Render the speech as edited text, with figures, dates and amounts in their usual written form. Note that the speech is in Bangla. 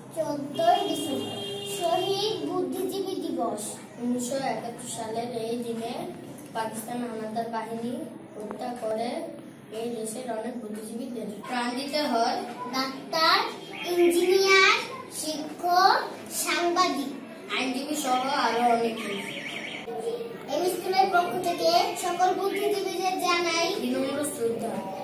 14ই ডিসেম্বর শহীদ বুদ্ধিজীবী দিবস। 1971 সালের এই দিনে পাকিস্তান হানাদার বাহিনী হত্যা করে এই দেশের অনেক বুদ্ধিজীবীদের প্রাণ দিতে হয়। ডাক্তার, ইঞ্জিনিয়ার, শিক্ষক, সাংবাদিক, আইনজীবী সহ আরো অনেকে। এই স্কুলের পক্ষ থেকে সকল বুদ্ধিজীবীদের জানাই বিনম্র শ্রদ্ধা।